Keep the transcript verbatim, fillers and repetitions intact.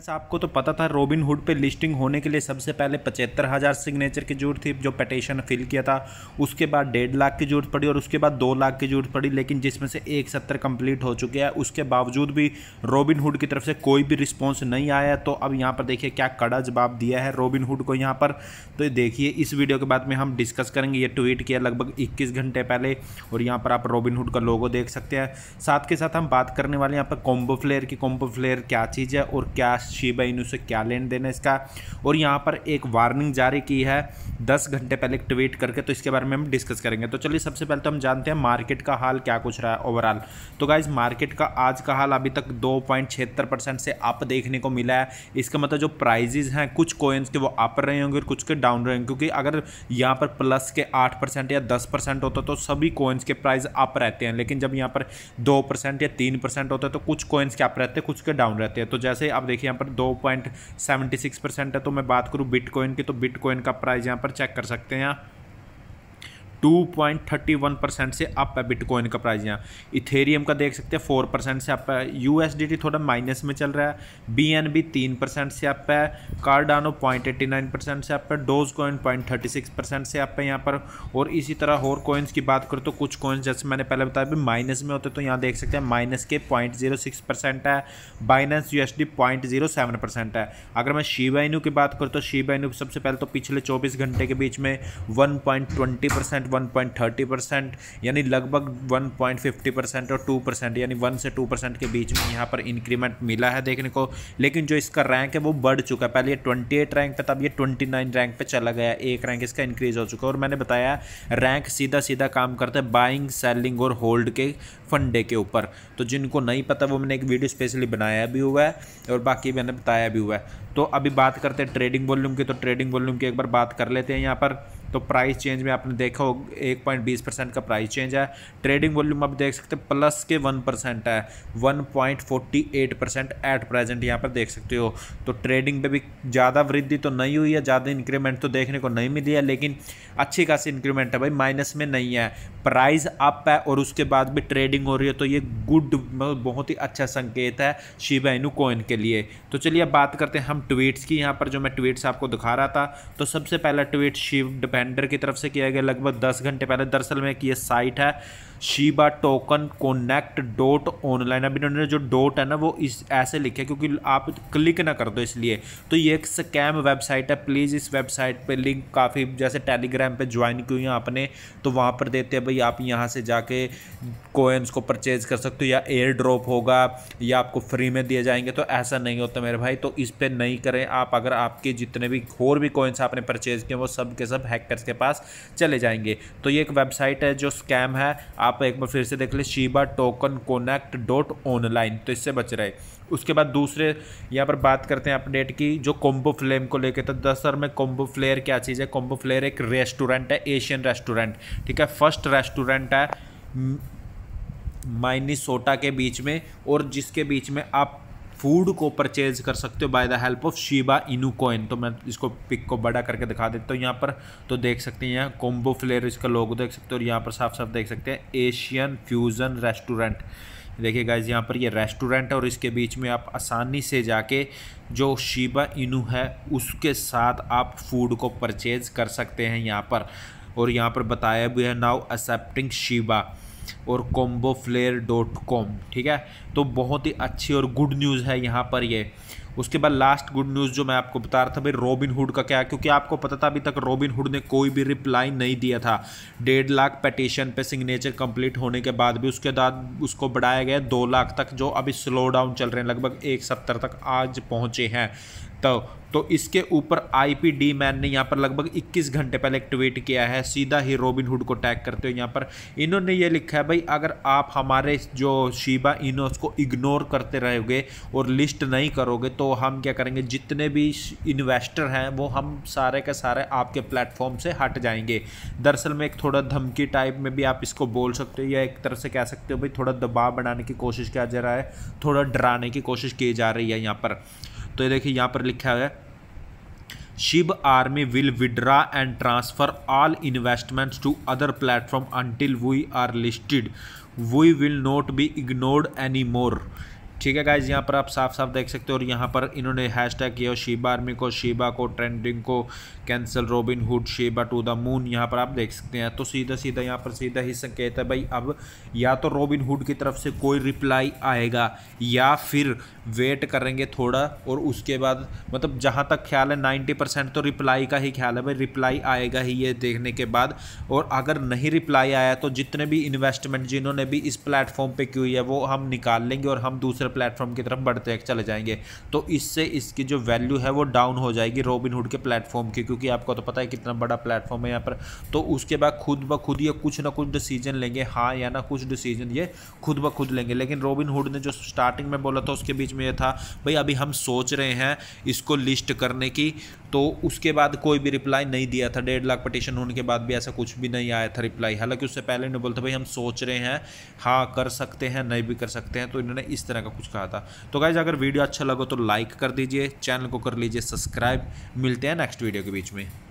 आपको तो पता था रोबिनहुड पे लिस्टिंग होने के लिए सबसे पहले पचहत्तर हज़ार सिग्नेचर की जरूरत थी जो पिटीशन फिल किया था। उसके बाद डेढ़ लाख की जरूरत पड़ी और उसके बाद दो लाख की जरूरत पड़ी, लेकिन जिसमें से एक सत्तर कंप्लीट हो चुके हैं। उसके बावजूद भी रोबिनहुड की तरफ से कोई भी रिस्पॉन्स नहीं आया। तो अब यहाँ पर देखिए क्या कड़ा जवाब दिया है रोबिनहुड को यहाँ पर। तो देखिए इस वीडियो के बाद में हम डिस्कस करेंगे। ये ट्वीट किया लगभग इक्कीस घंटे पहले और यहाँ पर आप रोबिनहुड का लोगो देख सकते हैं। साथ के साथ हम बात करने वाले यहाँ पर कॉम्बो फ्लेयर की। कॉम्बो फ्लेयर क्या चीज़ है और क्या शिबा इनू से क्या लेन देन है इसका, और यहाँ पर एक वार्निंग जारी की है दस घंटे पहले एक ट्वीट करके। तो इसके बारे में हम डिस्कस करेंगे। तो चलिए सबसे पहले तो हम जानते हैं मार्केट का हाल क्या कुछ रहा है ओवरऑल। तो गाइज मार्केट का आज का हाल अभी तक दो पॉइंट छिहत्तर परसेंट से अप देखने को मिला है। इसका मतलब जो प्राइजेज हैं कुछ कोइंस के वो अप रहे होंगे और कुछ के डाउन रहे होंगे, क्योंकि अगर यहाँ पर प्लस के आठ परसेंट या दस परसेंट होता तो सभी कोइंस के प्राइस अप रहते हैं, लेकिन जब यहाँ पर दो परसेंट या तीन परसेंट होता है तो कुछ कोइंस के अप रहते हैं कुछ के डाउन रहते हैं। तो जैसे आप देखिए यहाँ पर दो पॉइंट सेवेंटी सिक्स परसेंट है। तो मैं बात करूँ बिटकॉइन की, तो बिटकॉइन का प्राइस यहाँ पर चेक कर सकते हैं two point thirty one percent से अप है बिटकॉइन का प्राइस। यहाँ इथेरियम का देख सकते हैं फोर परसेंट से अप है। यूएसडीटी थोड़ा माइनस में चल रहा है। बीएनबी तीन परसेंट से अप है। Cardano point eighty nine percent से अप है। Dogecoin point thirty six percent से अप है यहाँ पर। और इसी तरह और कॉइन्स की बात करूँ तो कुछ कॉइन्स जैसे मैंने पहले बताया भी माइनस में होते, तो यहाँ देख सकते हैं माइनस के पॉइंट जीरो सिक्स परसेंट है। Binance USD point zero seven percent है। अगर मैं शिबा इनू की बात करूँ तो शिबा इनू सबसे पहले तो पिछले चौबीस घंटे के बीच में one point twenty percent one point thirty percent यानी लगभग वन पॉइंट फिफ्टी परसेंट और टू परसेंट यानी वन से टू परसेंट के बीच में यहाँ पर इंक्रीमेंट मिला है देखने को। लेकिन जो इसका रैंक है वो बढ़ चुका है। पहले ये अट्ठाईस रैंक पे था, अब ये उनतीस रैंक पे चला गया। एक रैंक इसका इंक्रीज हो चुका है। और मैंने बताया रैंक सीधा सीधा काम करता है बाइंग सेलिंग और होल्ड के फंडे के ऊपर। तो जिनको नहीं पता वो मैंने एक वीडियो स्पेशली बनाया भी हुआ है और बाकी मैंने बताया भी हुआ है। तो अभी बात करते हैं ट्रेडिंग वॉल्यूम की। तो ट्रेडिंग वॉल्यूम की एक बार बात कर लेते हैं यहाँ पर। तो प्राइस चेंज में आपने देखा हो एक पॉइंट बीस परसेंट का प्राइस चेंज है। ट्रेडिंग वॉल्यूम आप देख सकते हैं प्लस के वन परसेंट है, one point forty eight percent at present यहाँ पर देख सकते हो। तो ट्रेडिंग पे भी ज़्यादा वृद्धि तो नहीं हुई है, ज़्यादा इंक्रीमेंट तो देखने को नहीं मिली है, लेकिन अच्छी खासी इंक्रीमेंट है भाई, माइनस में नहीं है। प्राइस अप है और उसके बाद भी ट्रेडिंग हो रही है, तो ये गुड बहुत ही अच्छा संकेत है शिबा इनू कॉइन के लिए। तो चलिए अब बात करते हैं हम ट्वीट्स की। यहाँ पर जो मैं ट्वीट्स आपको दिखा रहा था, तो सबसे पहला ट्वीट शिव डिपेंडर की तरफ से किया गया लगभग दस घंटे पहले। दरअसल में ये साइट है Shiba token connect dot online. अभी इन्होंने जो डॉट है ना वो इस ऐसे लिखे क्योंकि आप क्लिक ना कर दो इसलिए। तो ये एक स्कैम वेबसाइट है। प्लीज़ इस वेबसाइट पे लिंक काफ़ी जैसे टेलीग्राम पे ज्वाइन की हुई आपने तो वहाँ पर देते हैं भाई, आप यहाँ से जाके कोइंस को परचेज कर सकते हो या एयर ड्रॉप होगा या आपको फ्री में दिए जाएंगे। तो ऐसा नहीं होता मेरे भाई, तो इस पर नहीं करें आप। अगर आपके जितने भी और भी कोइंस आपने परचेज किए वो सब के सब हैकर्स के पास चले जाएंगे। तो ये एक वेबसाइट है जो स्कैम है, आप एक बार फिर से देख ले Shiba token connect dot online, तो इससे बच रहे। उसके बाद दूसरे यहाँ पर बात करते हैं अपडेट की जो कॉम्बो फ्लेम को लेकर। तो दरअसल में कॉम्बो फ्लेयर क्या चीज़ है? कॉम्बो फ्लेयर एक रेस्टोरेंट है, एशियन रेस्टोरेंट, ठीक है। फर्स्ट रेस्टोरेंट है मिनेसोटा के बीच में और जिसके बीच में आप फूड को परचेज कर सकते हो by the help of Shiba Inu coin. तो मैं इसको पिक को बड़ा करके दिखा देता हूँ यहाँ पर। तो देख सकते हैं यहाँ कॉम्बो फ्लेयर इसका लोगो देख सकते हो और यहाँ पर साफ साफ देख सकते हैं एशियन फ्यूजन रेस्टोरेंट। देखिए गाइज यहाँ पर ये रेस्टोरेंट है और इसके बीच में आप आसानी से जाके जो शिबा इनू है उसके साथ आप फूड को परचेज कर सकते हैं यहाँ पर। और यहाँ पर बताया भी है नाउ एक्सेप्टिंग शिबा और कॉम्बो फ्लेयर डॉट कॉम, ठीक है। तो बहुत ही अच्छी और गुड न्यूज़ है यहाँ पर ये। उसके बाद लास्ट गुड न्यूज़ जो मैं आपको बता रहा था भाई रोबिनहुड का क्या है, क्योंकि आपको पता था अभी तक रोबिनहुड ने कोई भी रिप्लाई नहीं दिया था। डेढ़ लाख पिटीशन पे सिग्नेचर कंप्लीट होने के बाद भी उसके बाद उसको बढ़ाया गया दो लाख तक, जो अभी स्लो डाउन चल रहे हैं, लगभग एक सत्तर तक आज पहुँचे हैं। तो तो इसके ऊपर आईपीडी मैन ने यहाँ पर लगभग इक्कीस घंटे पहले एक ट्वीट किया है सीधा ही रोबिनहुड को टैग करते हुए। यहाँ पर इन्होंने ये लिखा है भाई अगर आप हमारे जो शिबा इनू को इग्नोर करते रहोगे और लिस्ट नहीं करोगे तो हम क्या करेंगे, जितने भी इन्वेस्टर हैं वो हम सारे के सारे आपके प्लेटफॉर्म से हट जाएंगे। दरअसल में एक थोड़ा धमकी टाइप में भी आप इसको बोल सकते हो या एक तरह से कह सकते हो भाई थोड़ा दबाव बनाने की कोशिश किया जा रहा है, थोड़ा डराने की कोशिश की जा रही है यहाँ पर। तो ये देखिए यहाँ पर लिखा है Shib army will withdraw and transfer all investments to other platform until we are listed, we will not be ignored any more. ठीक है गाइज, यहाँ पर आप साफ साफ देख सकते हो। और यहाँ पर इन्होंने हैशटैग किया शीबा आर्मी को, शीबा को, ट्रेंडिंग को cancel, Robinhood Shiba to the moon, यहाँ पर आप देख सकते हैं। तो सीधा सीधा यहाँ पर सीधा ही संकेत है भाई, अब या तो रॉबिन हुड की तरफ से कोई रिप्लाई आएगा या फिर वेट करेंगे थोड़ा, और उसके बाद मतलब जहाँ तक ख्याल है नाइन्टी परसेंट तो रिप्लाई का ही ख्याल है भाई, रिप्लाई आएगा ही ये देखने के बाद। और अगर नहीं रिप्लाई आया तो जितने भी इन्वेस्टमेंट जिन्होंने भी इस प्लेटफॉर्म पे की हुई है वो हम निकाल लेंगे और हम दूसरे प्लेटफॉर्म की तरफ बढ़ते चले जाएंगे। तो इससे इसकी जो वैल्यू है वो डाउन हो जाएगी रॉबिन हुड के प्लेटफॉर्म की, क्योंकि आपको तो पता है कितना बड़ा प्लेटफॉर्म है यहाँ पर। तो उसके बाद खुद ब खुद ये कुछ ना कुछ डिसीजन लेंगे, हाँ या ना कुछ डिसीजन ये खुद ब खुद लेंगे। लेकिन रॉबिन हुड ने जो स्टार्टिंग में बोला था उसके बीच में ये था भाई अभी हम सोच रहे हैं इसको लिस्ट करने की, तो उसके बाद कोई भी रिप्लाई नहीं दिया था। डेढ़ लाख पटिशन होने के बाद भी ऐसा कुछ भी नहीं आया था रिप्लाई। हालांकि उससे पहले इन्होंने बोलता भाई हम सोच रहे हैं, हाँ कर सकते हैं, नहीं भी कर सकते हैं, तो इन्होंने इस तरह का कुछ कहा था। तो गाइज अगर वीडियो अच्छा लगा तो लाइक कर दीजिए, चैनल को कर लीजिए सब्सक्राइब। मिलते हैं नेक्स्ट वीडियो के बीच में।